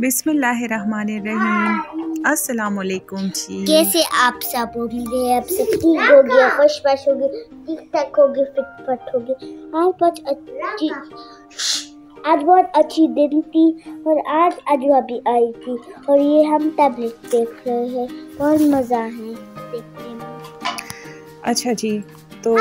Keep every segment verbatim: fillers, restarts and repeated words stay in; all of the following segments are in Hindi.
बिस्मिल्लाहिर्रहमानिर्रहीम। अस्सलाम वालेकुम जी। कैसे आप सब? उम्मीद है आप सब ठीक होगे, खुशबाश होगे, ठीक ठाक होगे, फिटफट होगे। आज बहुत अच्छी आज बहुत अच्छी दिन थी और आज अजवा भी आई थी और ये हम टैबलेट देख रहे हैं। बहुत मज़ा है देखने में। अच्छा जी, तो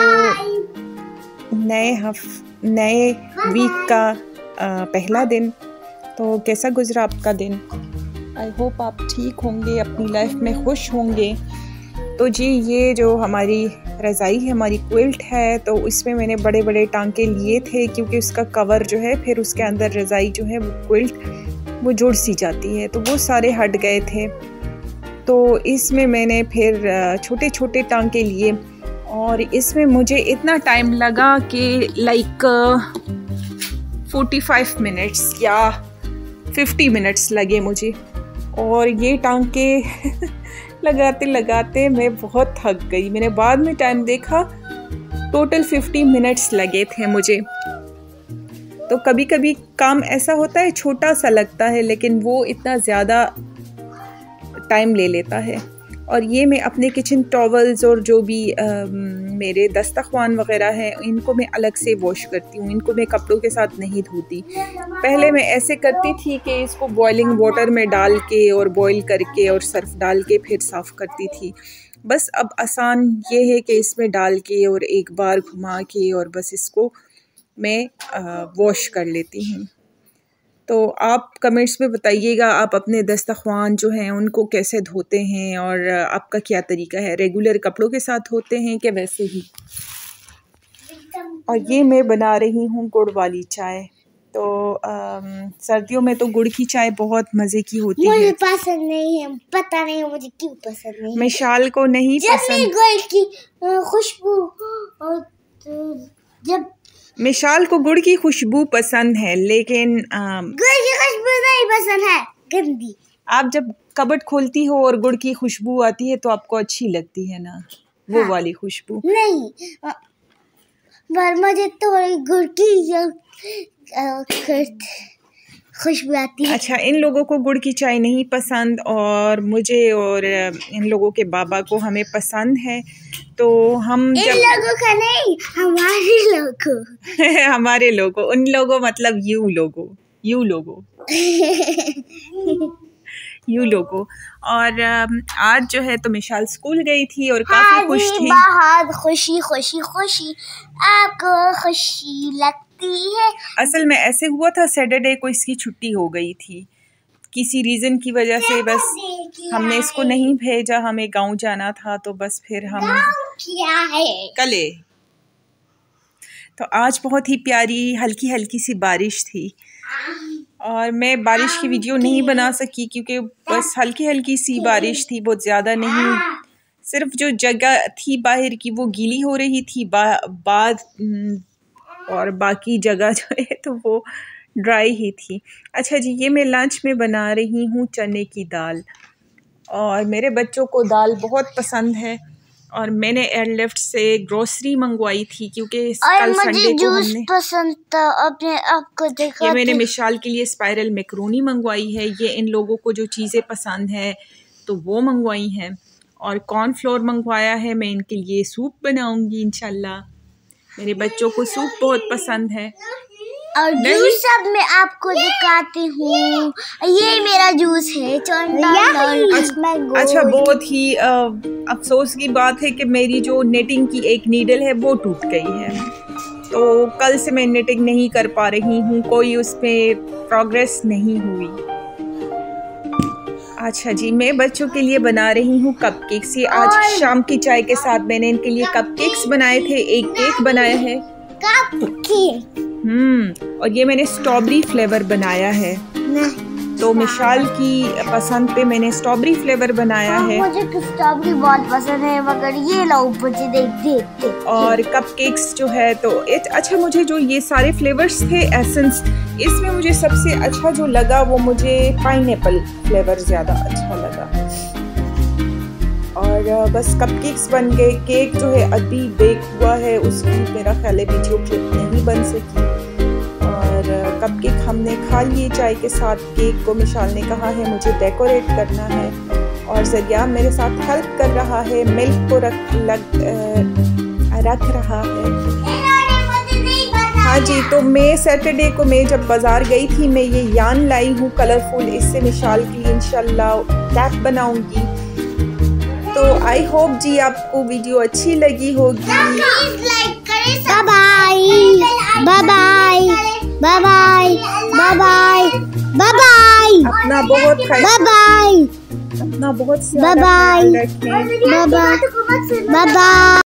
नए हफ नए वीक का आ, पहला दिन, तो कैसा गुजरा आपका दिन? आई होप आप ठीक होंगे, अपनी लाइफ में खुश होंगे। तो जी, ये जो हमारी रज़ाई है, हमारी क्विल्ट है, तो इसमें मैंने बड़े बड़े टांके लिए थे क्योंकि उसका कवर जो है, फिर उसके अंदर रज़ाई जो है वो क्विल्ट वो जुड़ सी जाती है, तो वो सारे हट गए थे। तो इसमें मैंने फिर छोटे छोटे टांके लिए और इसमें मुझे इतना टाइम लगा कि लाइक पैंतालीस मिनट्स या पचास मिनट्स लगे मुझे। और ये टांके लगाते लगाते मैं बहुत थक गई। मैंने बाद में टाइम देखा, टोटल पचास मिनट्स लगे थे मुझे। तो कभी कभी काम ऐसा होता है, छोटा सा लगता है लेकिन वो इतना ज़्यादा टाइम ले लेता है। और ये मैं अपने किचन टॉवल्स और जो भी आ, मेरे दस्तरखान वग़ैरह हैं, इनको मैं अलग से वॉश करती हूँ। इनको मैं कपड़ों के साथ नहीं धोती। पहले मैं ऐसे करती थी कि इसको बॉइलिंग वाटर में डाल के और बॉईल करके और सर्फ डाल के फिर साफ़ करती थी। बस अब आसान ये है कि इसमें डाल के और एक बार घुमा के और बस इसको मैं वॉश कर लेती हूँ। तो आप कमेंट्स में बताइएगा, आप अपने दस्तरखान जो हैं उनको कैसे धोते हैं और आपका क्या तरीका है? रेगुलर कपड़ों के साथ धोते हैं कि वैसे ही? और ये मैं बना रही हूँ गुड़ वाली चाय। तो आम, सर्दियों में तो गुड़ की चाय बहुत मज़े की होती मुझे है। मुझे पसंद नहीं है, पता नहीं मुझे क्यों पसंद नहीं है। मिशाल को नहीं जब पसंद। गुड़ की खुशबू और जब मिशाल को गुड़ की खुशबू पसंद है, लेकिन गुड़ की खुशबू नहीं पसंद है, गंदी। आप जब कबर्ड खोलती हो और गुड़ की खुशबू आती है तो आपको अच्छी लगती है ना, वो हाँ। वाली खुशबू नहीं, पर मुझे तो गुड़ की खुशबू आती है। अच्छा, इन लोगों को गुड़ की चाय नहीं पसंद और मुझे और इन लोगों के बाबा को हमें पसंद है। तो हम इन जब लोगों का नहीं, हमारे लोगों हमारे लोगों, उन लोगों मतलब यू लोगों यू लोगों यू लोगों। और आज जो है तो मिशाल स्कूल गई थी और काफ़ी खुश थी। बहुत खुशी खुशी खुशी आपको खुशी लगती है? असल में ऐसे हुआ था, सैटरडे को इसकी छुट्टी हो गई थी किसी रीज़न की वजह से। बस हमने इसको नहीं भेजा, हमें गांव जाना था, तो बस फिर हम क्या है कले। तो आज बहुत ही प्यारी हल्की हल्की सी बारिश थी और मैं बारिश की वीडियो नहीं बना सकी क्योंकि बस हल्की हल्की सी बारिश थी, बहुत ज़्यादा नहीं। सिर्फ जो जगह थी बाहर की वो गीली हो रही थी बा, बाद और बाकी जगह जो है तो वो ड्राई ही थी। अच्छा जी, ये मैं लंच में बना रही हूँ चने की दाल और मेरे बच्चों को दाल बहुत पसंद है। और मैंने एयरलिफ्ट से ग्रोसरी मंगवाई थी क्योंकि कल संडे को हमने पसंद था। अपने आपको देखा, ये मैंने मिशाल के लिए स्पाइरल मैक्रोनी मंगवाई है। ये इन लोगों को जो चीज़ें पसंद है तो वो मंगवाई हैं। और कॉर्नफ्लोर मंगवाया है, मैं इनके लिए सूप बनाऊंगी इंशाल्लाह। मेरे बच्चों को सूप बहुत पसंद है। और जूस सब मैं आपको दिखाती हूँ। ये मेरा जूस है। अच्छा, बहुत ही अफसोस की बात है कि मेरी जो नेटिंग की एक नीडल है वो टूट गई है, तो कल से मैं नेटिंग नहीं कर पा रही हूँ, कोई उसमें प्रोग्रेस नहीं हुई। अच्छा जी, मैं बच्चों के लिए बना रही हूँ कपकेक्स। ये आज शाम की चाय के साथ मैंने इनके लिए कपकेक्स बनाए थे। एक केक बनाया है कपकेक। हम्म और ये मैंने स्ट्रॉबेरी फ्लेवर बनाया है। तो मिशाल की पसंद पे मैंने स्ट्रॉबेरी फ्लेवर बनाया है। मुझे स्ट्रॉबेरी बहुत पसंद है, मगर ये लो मुझे देख देख देख। और कपकेक्स जो है तो इट अच्छा, मुझे जो ये सारे फ्लेवर्स थे एसेंस, इसमें मुझे सबसे अच्छा जो लगा वो मुझे पाइनएप्पल फ्लेवर ज़्यादा अच्छा लगा। और बस कपकेक्स बन गए। केक जो है अभी बेक हुआ है, उसकी मेरा ख्याल है वीडियो क्लिप नहीं बन सकी। और कपकेक हमने खा लिए चाय के साथ। केक को मिशाल ने कहा है मुझे डेकोरेट करना है और ज़रिया मेरे साथ हेल्प कर रहा है, मिल्क को रख लग आ, रख रहा है। हाँ जी, तो मैं सैटरडे को मैं जब बाज़ार गई थी मैं ये यान लाई हूँ कलरफुल, इससे मिशाल की इंशाल्लाह कैप बनाऊंगी। तो आई होप जी आपको वीडियो अच्छी लगी होगी। Bye bye bye bye bye bye bye bye bye bye. अपना बहुत बाय बाय अपना बहुत बाय बाय ख्याल रखें। Bye bye bye bye.